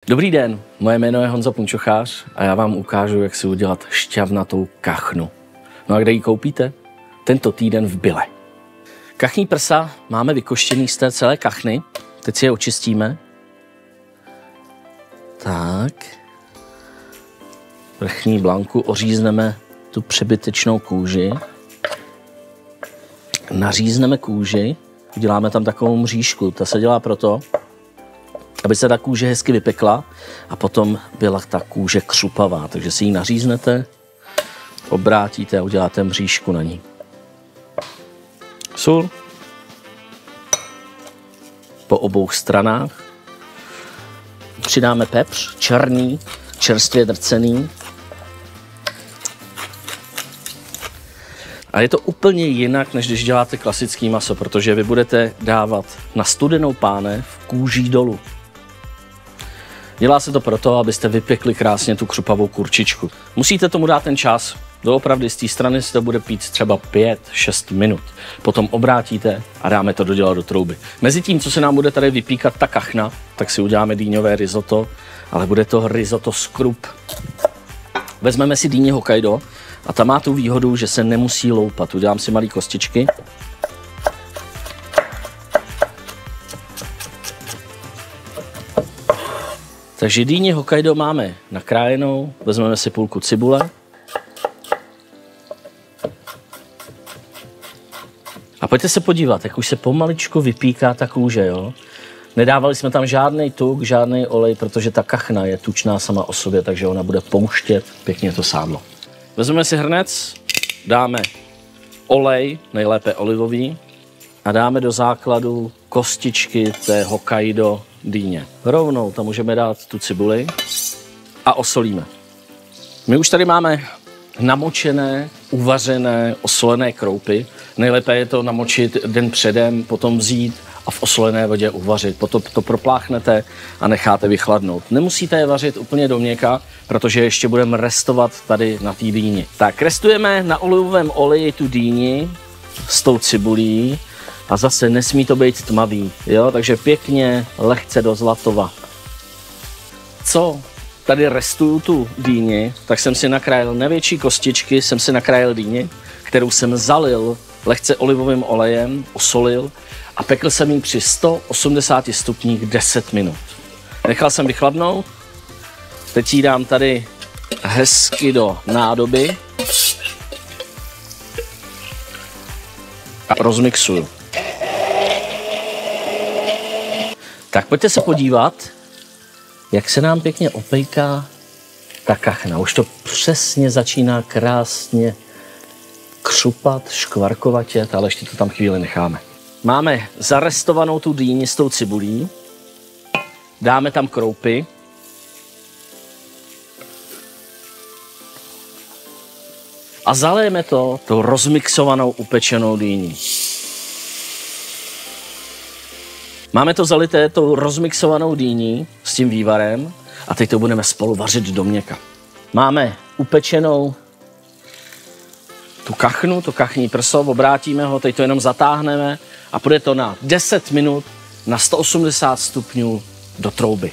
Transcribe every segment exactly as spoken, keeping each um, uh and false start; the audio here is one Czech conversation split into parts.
Dobrý den, moje jméno je Honza Punčochář a já vám ukážu, jak si udělat šťavnatou kachnu. No a kde ji koupíte? Tento týden v Bille. Kachní prsa máme vykoštěný z té celé kachny. Teď si je očistíme. Tak. Vrchní blanku ořízneme tu přebytečnou kůži. Nařízneme kůži. Uděláme tam takovou mřížku. Ta se dělá proto, aby se ta kůže hezky vypekla a potom byla ta kůže křupavá. Takže si ji naříznete, obrátíte a uděláte mřížku na ní. Sůl po obou stranách. Přidáme pepř, černý, čerstvě drcený. A je to úplně jinak, než když děláte klasický maso, protože vy budete dávat na studenou pánev kůží dolů. Dělá se to proto, abyste vypekli krásně tu křupavou kurčičku. Musíte tomu dát ten čas. Doopravdy z té strany se to bude pít třeba pět šest minut. Potom obrátíte a dáme to dodělat do trouby. Mezitím, co se nám bude tady vypíkat ta kachna, tak si uděláme dýňové risotto, ale bude to risotto z krup. Vezmeme si dýni Hokkaido a ta má tu výhodu, že se nemusí loupat. Udělám si malé kostičky. Takže dýni Hokkaido máme nakrájenou, vezmeme si půlku cibule. A pojďte se podívat, jak už se pomaličku vypíká ta kůže, jo? Nedávali jsme tam žádný tuk, žádný olej, protože ta kachna je tučná sama o sobě, takže ona bude pouštět pěkně to sádlo. Vezmeme si hrnec, dáme olej, nejlépe olivový, a dáme do základu kostičky té Hokkaido dýně. Rovnou tam můžeme dát tu cibuli a osolíme. My už tady máme namočené, uvařené, osolené kroupy. Nejlépe je to namočit den předem, potom vzít a v osolené vodě uvařit. Potom to propláchnete a necháte vychladnout. Nemusíte je vařit úplně do měka, protože ještě budeme restovat tady na té dýni. Tak, restujeme na olivovém oleji tu dýni s tou cibulí. A zase nesmí to být tmavý, jo? Takže pěkně, lehce do zlatova. Co tady restuju tu dýni, tak jsem si nakrájel největší kostičky, jsem si nakrájel dýni, kterou jsem zalil lehce olivovým olejem, osolil a pekl jsem ji při sto osmdesáti stupních deset minut. Nechal jsem vychladnout, teď ji dám tady hezky do nádoby a rozmixuju. Tak pojďte se podívat, jak se nám pěkně opejká ta kachna. Už to přesně začíná krásně křupat, škvarkovatět, ale ještě to tam chvíli necháme. Máme zarestovanou tu dýni s tou cibulí. Dáme tam kroupy. A zalijeme to tou rozmixovanou upečenou dýní. Máme to zalité tou rozmixovanou dýní s tím vývarem a teď to budeme spolu vařit do měka. Máme upečenou tu kachnu, to kachní prso, obrátíme ho, teď to jenom zatáhneme a půjde to na deset minut na sto osmdesát stupňů do trouby.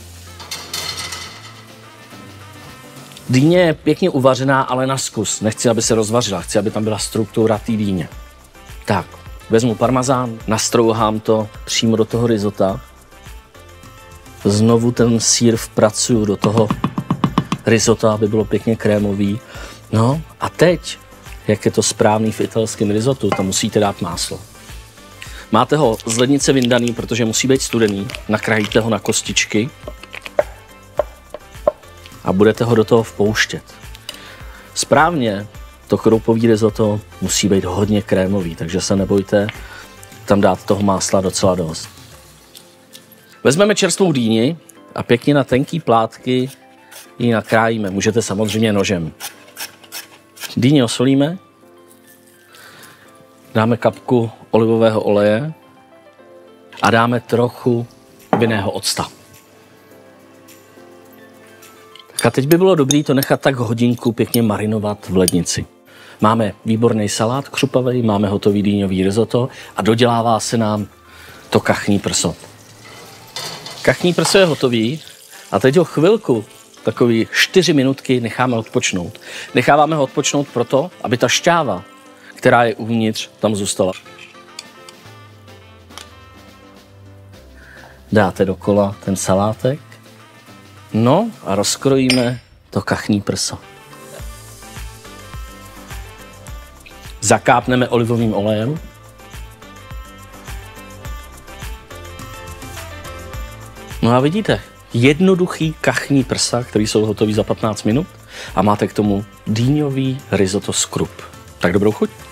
Dýně je pěkně uvařená, ale na zkus. Nechci, aby se rozvařila, chci, aby tam byla struktura té dýně. Tak. Vezmu parmazán, nastrouhám to přímo do toho risota. Znovu ten sýr vpracuju do toho risota, aby bylo pěkně krémový. No a teď, jak je to správný v italském risotu, tam musíte dát máslo. Máte ho z lednice vyndaný, protože musí být studený. Nakrájíte ho na kostičky a budete ho do toho vpouštět. Správně to kroupový risotto musí být hodně krémový, takže se nebojte tam dát toho másla docela dost. Vezmeme čerstvou dýni a pěkně na tenký plátky ji nakrájíme. Můžete samozřejmě nožem. Dýni osolíme, dáme kapku olivového oleje a dáme trochu vinného octa. A teď by bylo dobré to nechat tak hodinku pěkně marinovat v lednici. Máme výborný salát křupavej, máme hotový dýňový risotto a dodělává se nám to kachní prso. Kachní prso je hotový A teď ho chvilku, takový čtyři minutky, necháme odpočnout. Necháváme ho odpočnout proto, aby ta šťáva, která je uvnitř, tam zůstala. Dáte dokola ten salátek. No a rozkrojíme to kachní prso. Zakápneme olivovým olejem. No a vidíte, jednoduchý kachní prsa, který jsou hotový za patnáct minut a máte k tomu dýňový risotto skrup. Tak dobrou chuť.